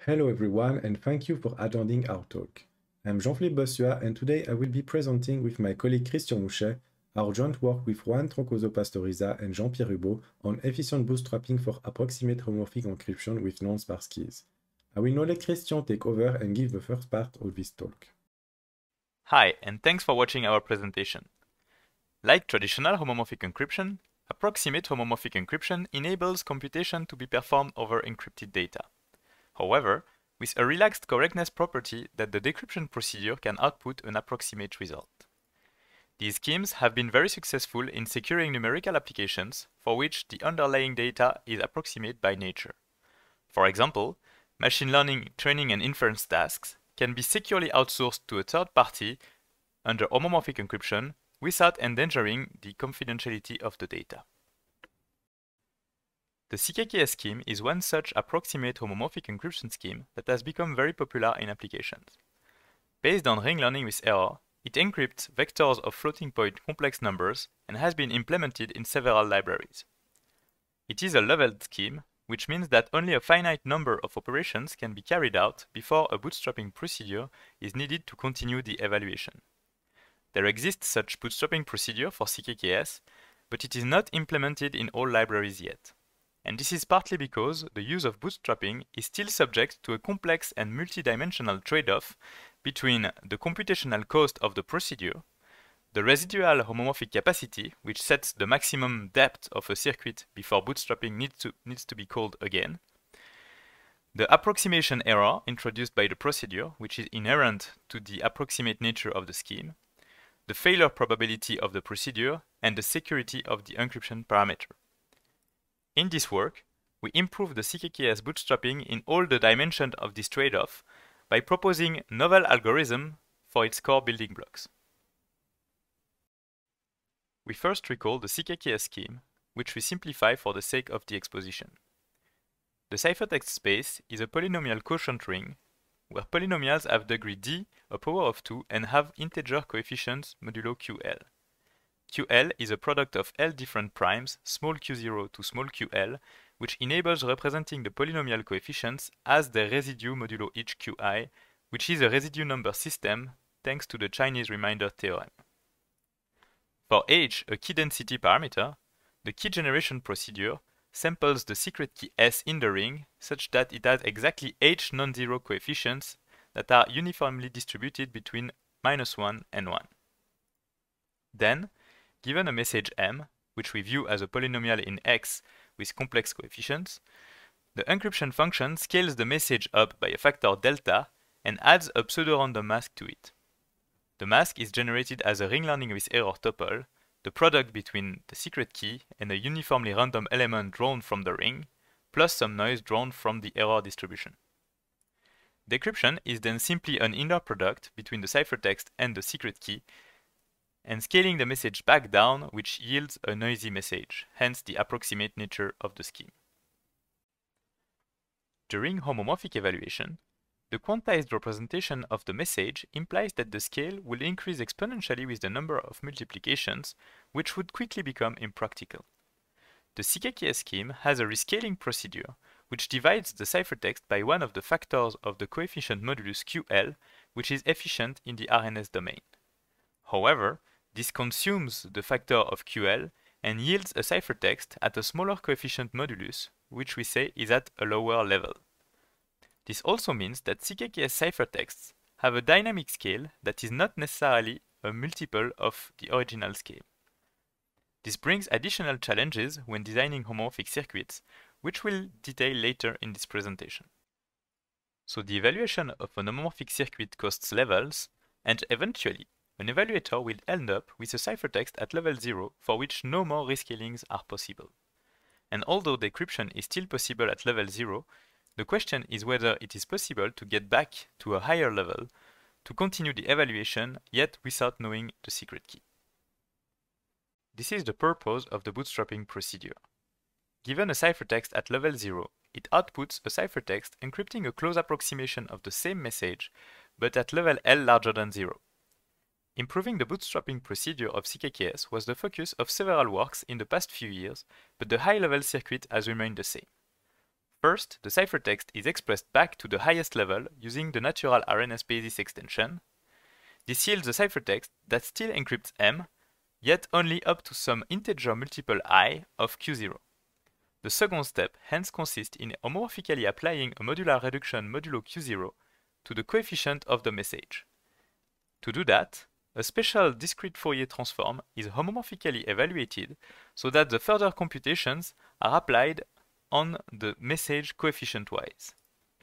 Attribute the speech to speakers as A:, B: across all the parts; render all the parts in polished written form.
A: Hello everyone and thank you for attending our talk. I'm Jean-Philippe Bossua and today I will be presenting with my colleague Christian Mouchet our joint work with Juan Troncoso Pastoriza and Jean-Pierre Hubot on efficient bootstrapping for approximate homomorphic encryption with non-sparse keys. I will now let Christian take over and give the first part of this talk.
B: Hi, and thanks for watching our presentation. Like traditional homomorphic encryption, approximate homomorphic encryption enables computation to be performed over encrypted data. However, with a relaxed correctness property that the decryption procedure can output an approximate result. These schemes have been very successful in securing numerical applications for which the underlying data is approximate by nature. For example, machine learning training and inference tasks can be securely outsourced to a third party under homomorphic encryption without endangering the confidentiality of the data. The CKKS scheme is one such approximate homomorphic encryption scheme that has become very popular in applications. Based on ring learning with error, it encrypts vectors of floating point complex numbers and has been implemented in several libraries. It is a leveled scheme, which means that only a finite number of operations can be carried out before a bootstrapping procedure is needed to continue the evaluation. There exists such bootstrapping procedure for CKKS, but it is not implemented in all libraries yet. And this is partly because the use of bootstrapping is still subject to a complex and multidimensional trade-off between the computational cost of the procedure, the residual homomorphic capacity, which sets the maximum depth of a circuit before bootstrapping needs to be called again, the approximation error introduced by the procedure, which is inherent to the approximate nature of the scheme, the failure probability of the procedure, and the security of the encryption parameter. In this work, we improve the CKKS bootstrapping in all the dimensions of this trade-off by proposing novel algorithms for its core building blocks. We first recall the CKKS scheme, which we simplify for the sake of the exposition. The ciphertext space is a polynomial quotient ring, where polynomials have degree d, a power of 2, and have integer coefficients modulo ql. Ql is a product of L different primes, small q0 to small ql, which enables representing the polynomial coefficients as their residue modulo each qi, which is a residue number system thanks to the Chinese remainder theorem. For h, a key density parameter, the key generation procedure samples the secret key S in the ring such that it has exactly h non-zero coefficients that are uniformly distributed between -1 and 1. Then, given a message m, which we view as a polynomial in X with complex coefficients, the encryption function scales the message up by a factor delta and adds a pseudo-random mask to it. The mask is generated as a ring learning with error tuple, the product between the secret key and a uniformly random element drawn from the ring, plus some noise drawn from the error distribution. Decryption is then simply an inner product between the ciphertext and the secret key, and scaling the message back down, which yields a noisy message, hence the approximate nature of the scheme. During homomorphic evaluation, the quantized representation of the message implies that the scale will increase exponentially with the number of multiplications, which would quickly become impractical. The CKKS scheme has a rescaling procedure, which divides the ciphertext by one of the factors of the coefficient modulus QL, which is efficient in the RNS domain. However, this consumes the factor of QL and yields a ciphertext at a smaller coefficient modulus, which we say is at a lower level. This also means that CKKS ciphertexts have a dynamic scale that is not necessarily a multiple of the original scale. This brings additional challenges when designing homomorphic circuits, which we'll detail later in this presentation. So the evaluation of an homomorphic circuit costs levels, and eventually, an evaluator will end up with a ciphertext at level 0 for which no more rescalings are possible. And although decryption is still possible at level 0, the question is whether it is possible to get back to a higher level to continue the evaluation yet without knowing the secret key. This is the purpose of the bootstrapping procedure. Given a ciphertext at level 0, it outputs a ciphertext encrypting a close approximation of the same message, but at level L larger than 0. Improving the bootstrapping procedure of CKKS was the focus of several works in the past few years, but the high-level circuit has remained the same. First, the ciphertext is expressed back to the highest level using the natural RNS basis extension. This yields a ciphertext that still encrypts M, yet only up to some integer multiple I of Q0. The second step hence consists in homomorphically applying a modular reduction modulo Q0 to the coefficient of the message. To do that, a special discrete Fourier transform is homomorphically evaluated so that the further computations are applied on the message coefficient-wise.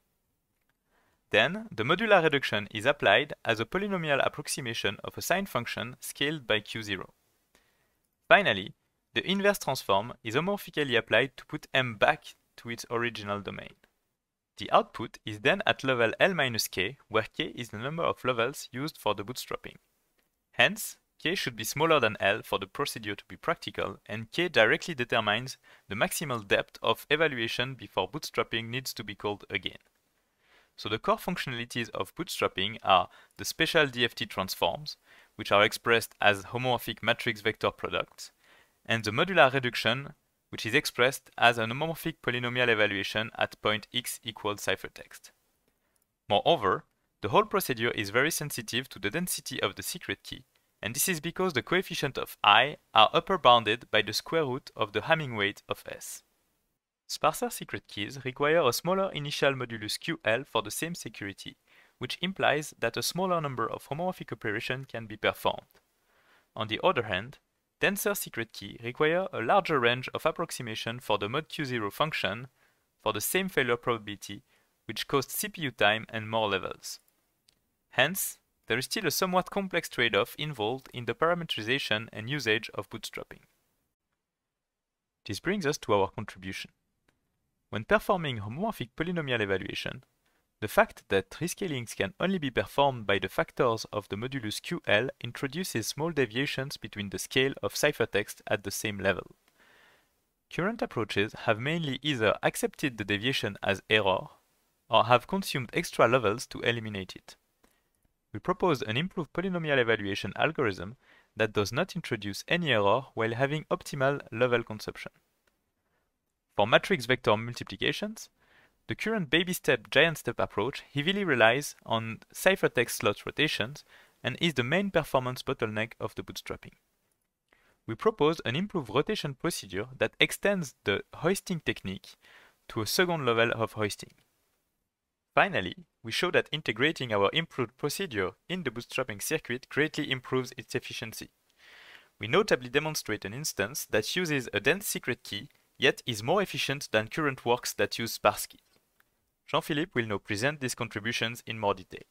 B: Then, the modular reduction is applied as a polynomial approximation of a sine function scaled by Q0. Finally, the inverse transform is homomorphically applied to put M back to its original domain. The output is then at level L-k, where k is the number of levels used for the bootstrapping. Hence, k should be smaller than L for the procedure to be practical, and k directly determines the maximal depth of evaluation before bootstrapping needs to be called again. So the core functionalities of bootstrapping are the special DFT transforms, which are expressed as homomorphic matrix vector products, and the modular reduction, which is expressed as an homomorphic polynomial evaluation at point x equals ciphertext. Moreover, the whole procedure is very sensitive to the density of the secret key, and this is because the coefficient of I are upper bounded by the square root of the Hamming weight of S. Sparser secret keys require a smaller initial modulus QL for the same security, which implies that a smaller number of homomorphic operations can be performed. On the other hand, denser secret key require a larger range of approximation for the mod Q0 function for the same failure probability, which costs CPU time and more levels. Hence, there is still a somewhat complex trade-off involved in the parametrization and usage of bootstrapping. This brings us to our contribution. When performing homomorphic polynomial evaluation, the fact that rescalings can only be performed by the factors of the modulus QL introduces small deviations between the scale of ciphertext at the same level. Current approaches have mainly either accepted the deviation as error or have consumed extra levels to eliminate it. We propose an improved polynomial evaluation algorithm that does not introduce any error while having optimal level consumption. For matrix vector multiplications, the current baby step giant step approach heavily relies on ciphertext slot rotations and is the main performance bottleneck of the bootstrapping. We propose an improved rotation procedure that extends the hoisting technique to a second level of hoisting. Finally, we show that integrating our improved procedure in the bootstrapping circuit greatly improves its efficiency. We notably demonstrate an instance that uses a dense secret key, yet is more efficient than current works that use sparse keys. Jean-Philippe will now present these contributions in more detail.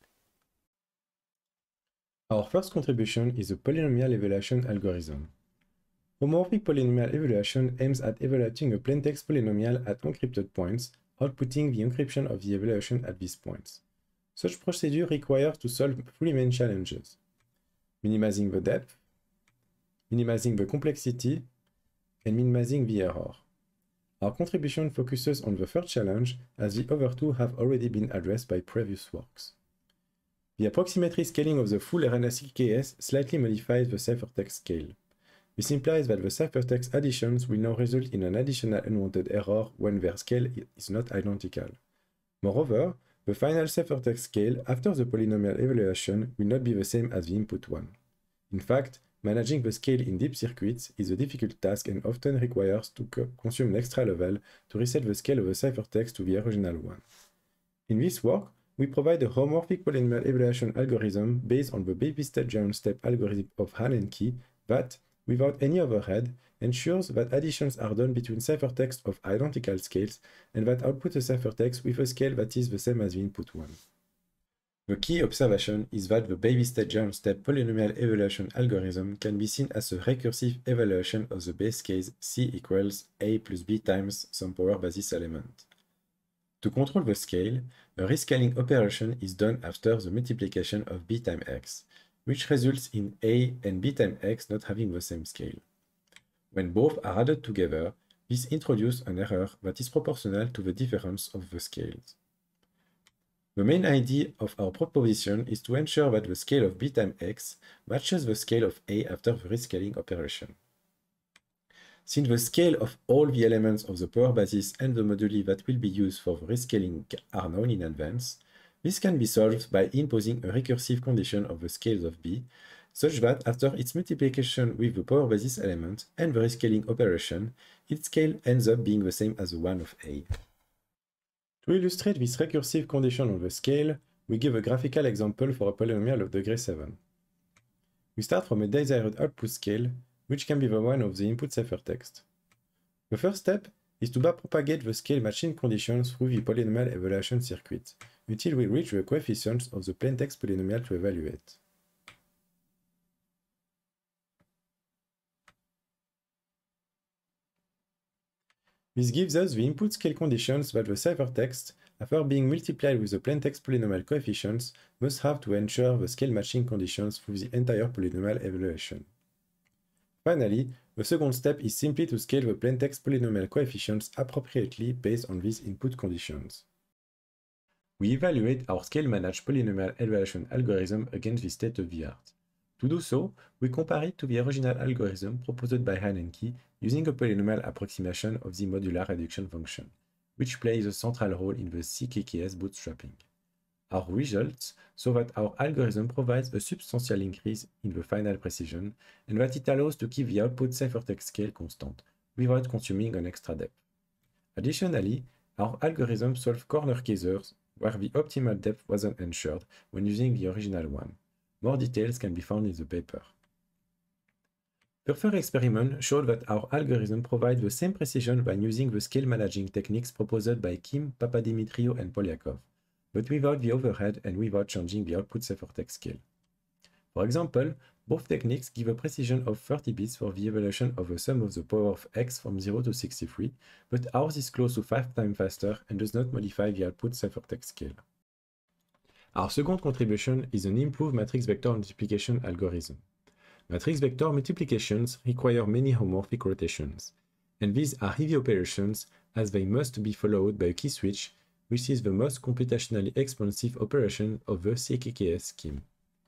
A: Our first contribution is a polynomial evaluation algorithm. Homomorphic polynomial evaluation aims at evaluating a plaintext polynomial at encrypted points, outputting the encryption of the evaluation at these points. Such procedure requires to solve three main challenges: minimizing the depth, minimizing the complexity, and minimizing the error. Our contribution focuses on the third challenge, as the other two have already been addressed by previous works. The approximatory scaling of the full RNS-KS slightly modifies the ciphertext scale. This implies that the ciphertext additions will now result in an additional unwanted error when their scale is not identical. Moreover, the final ciphertext scale after the polynomial evaluation will not be the same as the input one. In fact, managing the scale in deep circuits is a difficult task and often requires to consume an extra level to reset the scale of the ciphertext to the original one. In this work, we provide a homomorphic polynomial evaluation algorithm based on the baby step giant step algorithm of Han and Key that, without any overhead, ensures that additions are done between ciphertext of identical scales and that outputs a ciphertext with a scale that is the same as the input one. The key observation is that the baby step giant step polynomial evaluation algorithm can be seen as a recursive evaluation of the base case C equals A plus B times some power basis element. To control the scale, a rescaling operation is done after the multiplication of B times X, which results in A and B times X not having the same scale. When both are added together, this introduces an error that is proportional to the difference of the scales. The main idea of our proposition is to ensure that the scale of B times X matches the scale of A after the rescaling operation. Since the scale of all the elements of the power basis and the moduli that will be used for the rescaling are known in advance, this can be solved by imposing a recursive condition of the scales of B, such that after its multiplication with the power basis element and the rescaling operation, its scale ends up being the same as the one of A. To illustrate this recursive condition on the scale, we give a graphical example for a polynomial of degree 7. We start from a desired output scale, which can be the one of the input ciphertext. The first step is to backpropagate the scale matching conditions through the polynomial evaluation circuit, until we reach the coefficients of the plaintext polynomial to evaluate. This gives us the input scale conditions that the ciphertext, after being multiplied with the plaintext polynomial coefficients, must have to ensure the scale matching conditions through the entire polynomial evaluation. Finally, the second step is simply to scale the plaintext polynomial coefficients appropriately based on these input conditions. We evaluate our scale-managed polynomial evaluation algorithm against the state of the art. To do so, we compare it to the original algorithm proposed by Heinenke using a polynomial approximation of the modular reduction function, which plays a central role in the CKKS bootstrapping. Our results show that our algorithm provides a substantial increase in the final precision and that it allows to keep the output ciphertext scale constant without consuming an extra depth. Additionally, our algorithm solves corner cases where the optimal depth wasn't ensured when using the original one. More details can be found in the paper. Further experiments showed that our algorithm provides the same precision when using the scale managing techniques proposed by Kim, Papadimitriou, and Polyakov, but without the overhead and without changing the output ciphertext scale. For example, both techniques give a precision of 30 bits for the evaluation of the sum of the power of x from 0 to 63, but ours is close to 5 times faster and does not modify the output ciphertext scale. Our second contribution is an improved matrix vector multiplication algorithm. Matrix vector multiplications require many homomorphic rotations, and these are heavy operations as they must be followed by a key switch, which is the most computationally expensive operation of the CKKS scheme.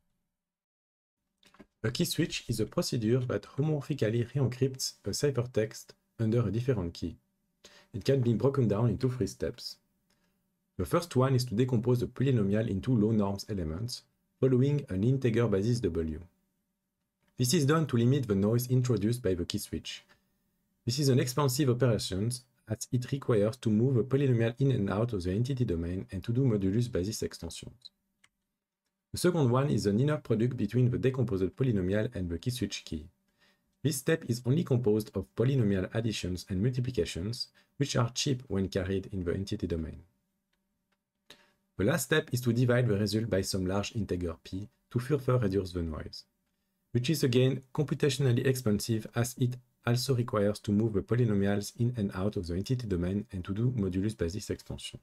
A: A key switch is a procedure that homomorphically re-encrypts a ciphertext under a different key. It can be broken down into 3 steps. The first one is to decompose the polynomial into low norms elements, following an integer basis W. This is done to limit the noise introduced by the key switch. This is an expensive operation as it requires to move a polynomial in and out of the entity domain and to do modulus basis extensions. The second one is an inner product between the decomposed polynomial and the key switch key. This step is only composed of polynomial additions and multiplications, which are cheap when carried in the entity domain. The last step is to divide the result by some large integer p to further reduce the noise, which is again computationally expensive as it also requires to move the polynomials in and out of the entity domain and to do modulus basis extensions.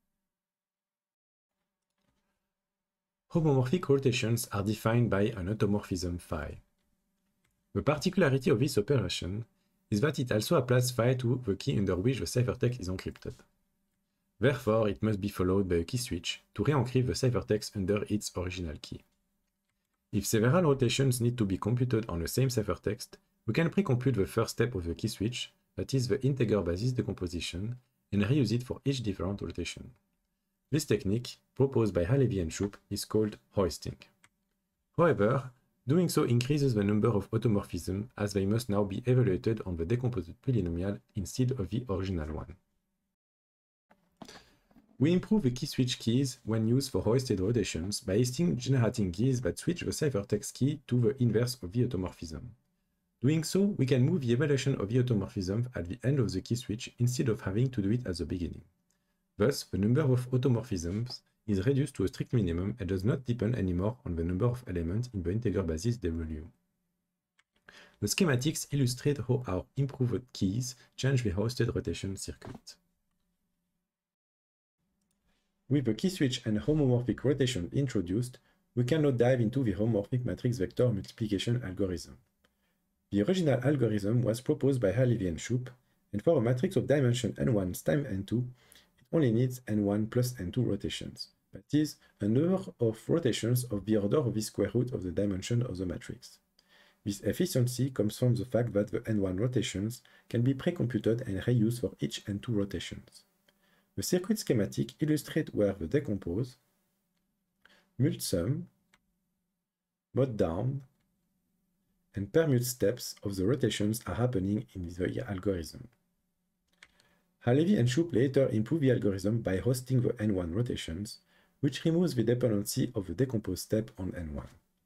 A: Homomorphic rotations are defined by an automorphism phi. The particularity of this operation is that it also applies phi to the key under which the ciphertext is encrypted. Therefore, it must be followed by a key switch to re-encrypt the ciphertext under its original key. If several rotations need to be computed on the same ciphertext, we can pre-compute the first step of the key switch, that is the integer basis decomposition, and reuse it for each different rotation. This technique, proposed by Halevi and Shoup, is called hoisting. However, doing so increases the number of automorphisms as they must now be evaluated on the decomposed polynomial instead of the original one. We improve the key switch keys when used for hoisted rotations by generating keys that switch the ciphertext key to the inverse of the automorphism. Doing so, we can move the evaluation of the automorphism at the end of the key switch instead of having to do it at the beginning. Thus, the number of automorphisms is reduced to a strict minimum and does not depend anymore on the number of elements in the integer basis W. The schematics illustrate how our improved keys change the hoisted rotation circuit. With the key switch and homomorphic rotation introduced, we can now dive into the homomorphic matrix vector multiplication algorithm. The original algorithm was proposed by Halevi and Shoup, and for a matrix of dimension n1 times n2, it only needs n1 plus n2 rotations, that is, a number of rotations of the order of the square root of the dimension of the matrix. This efficiency comes from the fact that the N1 rotations can be pre-computed and reused for each N2 rotations. The circuit schematic illustrates where the decompose, multsum, mode down, and permute steps of the rotations are happening in the algorithm. Halevi and Shoup later improve the algorithm by hosting the N1 rotations, which removes the dependency of the decompose step on N1.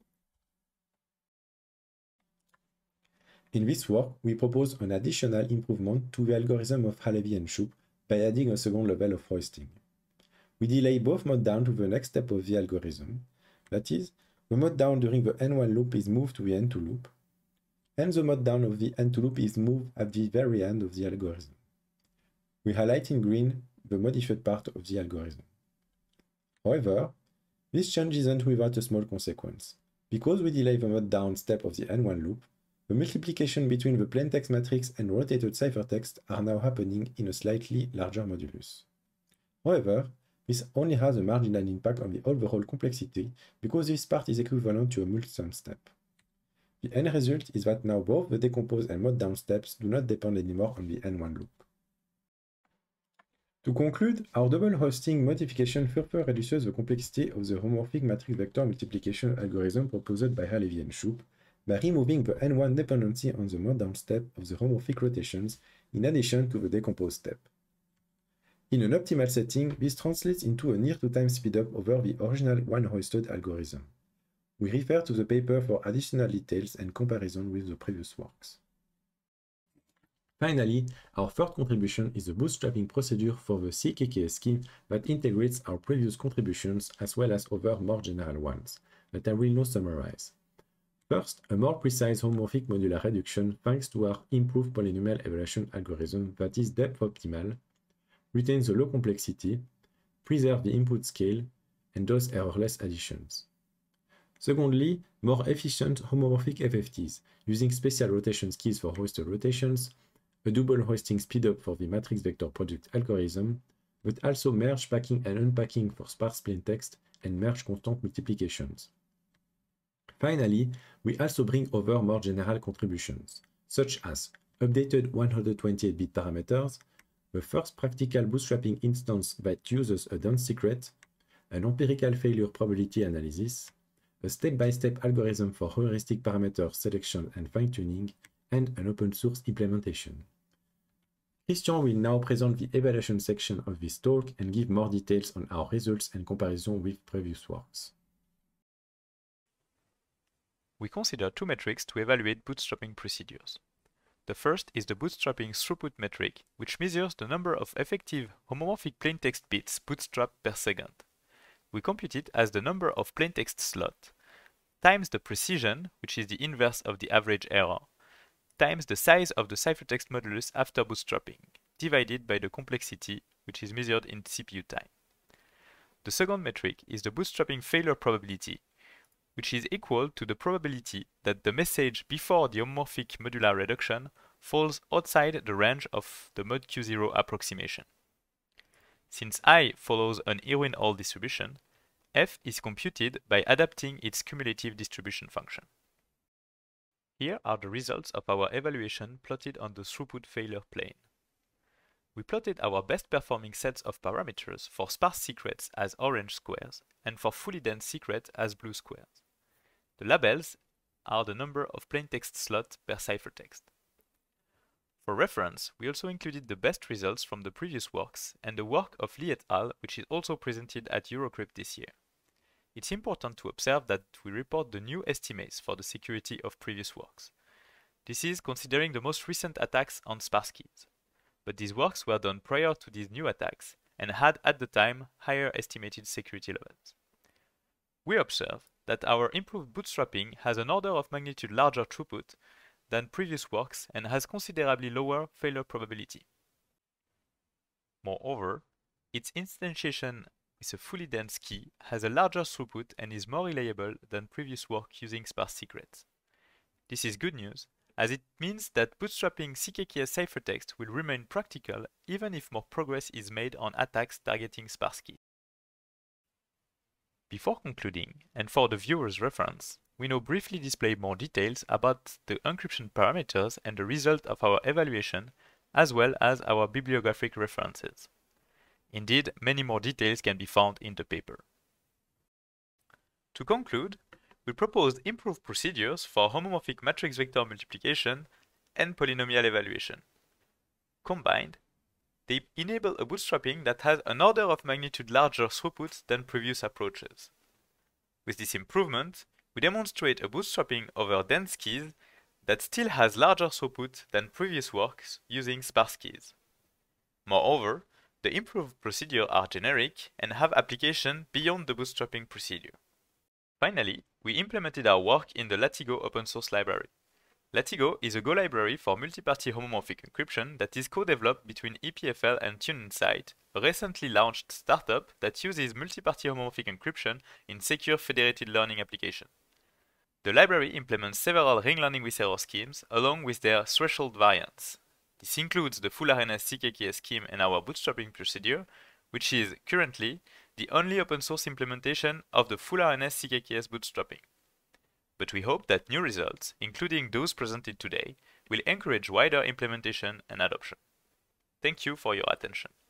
A: In this work, we propose an additional improvement to the algorithm of Halevi and Shoup by adding a second level of hoisting. We delay both mode down to the next step of the algorithm, that is, the mode down during the N1 loop is moved to the N2 loop, and the mode down of the N2 loop is moved at the very end of the algorithm. We highlight in green the modified part of the algorithm. However, this change isn't without a small consequence. Because we delay the mode down step of the N1 loop, the multiplication between the plaintext matrix and rotated ciphertext are now happening in a slightly larger modulus. However, this only has a marginal impact on the overall complexity because this part is equivalent to a multisum step. The end result is that now both the decompose and mode down steps do not depend anymore on the N1 loop. To conclude, our double hosting modification further reduces the complexity of the homomorphic matrix vector multiplication algorithm proposed by Halevi and Shoup by removing the N1 dependency on the mode down step of the homomorphic rotations in addition to the decompose step. In an optimal setting, this translates into a near-to-time speedup over the original one-hoisted algorithm. We refer to the paper for additional details and comparison with the previous works. Finally, our third contribution is the bootstrapping procedure for the CKKS scheme that integrates our previous contributions as well as other more general ones, that I will now summarize. First, a more precise homomorphic modular reduction thanks to our improved polynomial evaluation algorithm that is depth optimal, retains the low complexity, preserves the input scale, and does errorless additions. Secondly, more efficient homomorphic FFTs, using special rotation keys for hoisted rotations, a double hoisting speedup for the matrix vector product algorithm, but also merge packing and unpacking for sparse plaintext and merge constant multiplications. Finally, we also bring over more general contributions, such as updated 128-bit parameters, the first practical bootstrapping instance that uses a done secret, an empirical failure probability analysis, a step-by-step algorithm for heuristic parameter selection and fine-tuning, and an open-source implementation. Christian will now present the evaluation section of this talk and give more details on our results and comparison with previous works.
B: We consider two metrics to evaluate bootstrapping procedures. The first is the bootstrapping throughput metric, which measures the number of effective homomorphic plaintext bits bootstrapped per second. We compute it as the number of plaintext slots times the precision, which is the inverse of the average error, times the size of the ciphertext modulus after bootstrapping, divided by the complexity, which is measured in CPU time. The second metric is the bootstrapping failure probability, which is equal to the probability that the message before the homomorphic modular reduction falls outside the range of the mod Q0 approximation. Since I follows an Irwin-Hall distribution, F is computed by adapting its cumulative distribution function. Here are the results of our evaluation plotted on the throughput failure plane. We plotted our best performing sets of parameters for sparse secrets as orange squares and for fully dense secrets as blue squares. The labels are the number of plaintext slots per ciphertext. For reference, we also included the best results from the previous works and the work of Lee et al., which is also presented at Eurocrypt this year. It's important to observe that we report the new estimates for the security of previous works. This is considering the most recent attacks on sparse keys. But these works were done prior to these new attacks and had at the time higher estimated security levels. We observe that our improved bootstrapping has an order of magnitude larger throughput than previous works and has considerably lower failure probability. Moreover, its instantiation with a fully dense key has a larger throughput and is more reliable than previous work using sparse secrets. This is good news, as it means that bootstrapping CKKS ciphertext will remain practical even if more progress is made on attacks targeting sparse keys. Before concluding, and for the viewer's reference, we now briefly display more details about the encryption parameters and the result of our evaluation, as well as our bibliographic references. Indeed, many more details can be found in the paper. To conclude, we proposed improved procedures for homomorphic matrix vector multiplication and polynomial evaluation. Combined, they enable a bootstrapping that has an order of magnitude larger throughput than previous approaches. With this improvement, we demonstrate a bootstrapping over dense keys that still has larger throughput than previous works using sparse keys. Moreover, the improved procedures are generic and have application beyond the bootstrapping procedure. Finally, we implemented our work in the Latigo open source library. Latigo is a Go library for multi-party homomorphic encryption that is co-developed between EPFL and TuneInsight, a recently launched startup that uses multi-party homomorphic encryption in secure federated learning applications. The library implements several ring learning with error schemes along with their threshold variants. This includes the full RNS CKKS scheme and our bootstrapping procedure, which is currently the only open source implementation of the full RNS CKKS bootstrapping. But we hope that new results, including those presented today, will encourage wider implementation and adoption. Thank you for your attention.